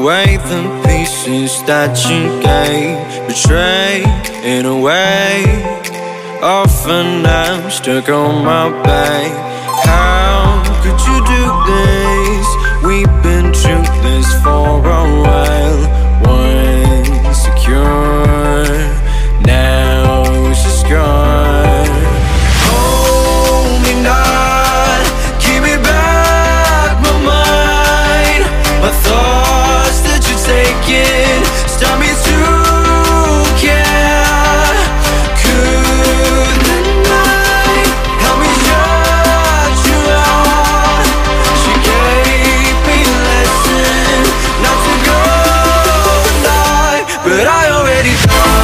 away the pieces that you gave, betrayed in a way. Often I'm stuck on my back. How could you do this? We've been through this for a while. Once secure, now it's just gone. Hold me not, give me back my mind. My thoughts that you're taking stop me to care. Could the night help me shut you out? She gave me a lesson not to go and die, but I already died.